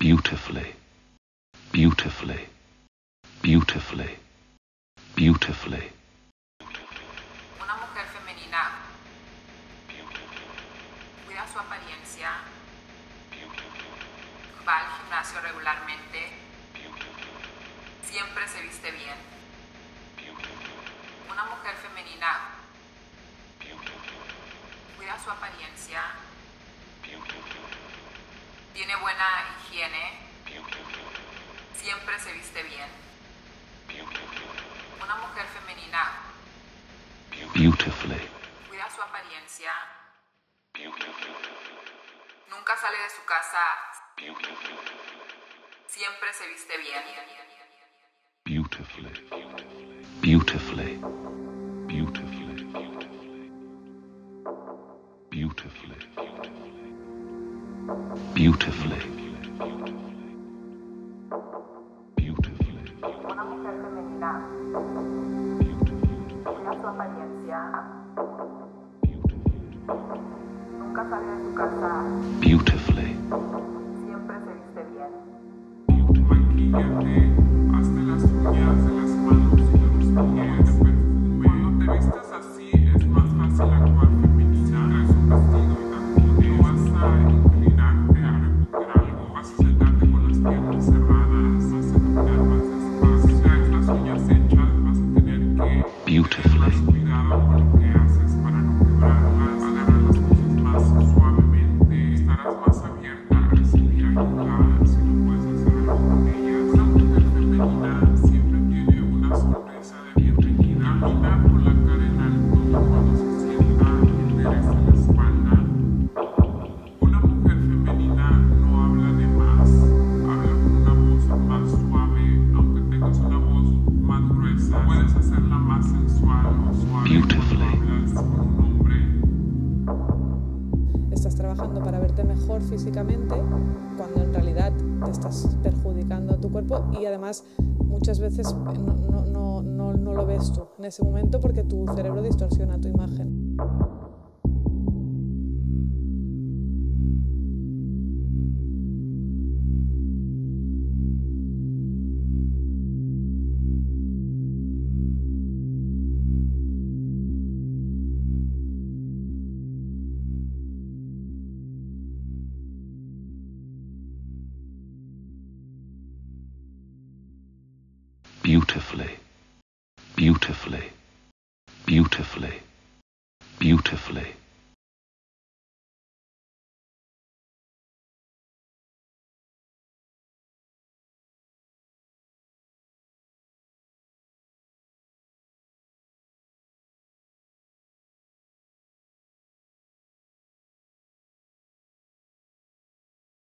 beautifully, beautifully, beautifully, beautifully. Una mujer femenina cuida su apariencia, va al gimnasio regularmente, siempre se viste bien. Una mujer femenina cuida su apariencia, tiene buena higiene, siempre se viste bien. Una mujer femenina Beautifully, cuida su apariencia, nunca sale de su casa, siempre se viste bien. beautifully, beautifully, beautifully, beautifully, beautifully, beautifully, Una mujer femenina cuida su apariencia, nunca sale de su casa, beautifully, siempre se viste bien. Maquíllate, hazte las uñas de las manos y de los pies, perfume. Cuando te vistes así es más fácil actuar femenina. Traes un vestido y tacones, no vas a inclinarte a recoger algo, vas a sentarte con las piernas cerradas, vas a caminar más despacio. Si traes las uñas hechas vas a tener que tener beautifully, más cuidado con lo que haces para no quebrarlas, agarrar las cosas más suavemente, estarás más abierta a recibir ayuda si no puedes hacer algo con ellas. Una mujer femenina siempre tiene una sonrisa de bienvenida, camina con la cara en alto cuando se sienta y endereza la espalda. Una mujer femenina no habla de más, habla con una voz más suave, aunque tengas una voz más gruesa, puedes hacerla más sensual o suave cuando hablas con un hombre. Estás trabajando para verte mejor físicamente cuando en realidad te estás perjudicando a tu cuerpo y además muchas veces no lo ves tú en ese momento porque tu cerebro distorsiona tu imagen. beautifully, beautifully, beautifully, beautifully.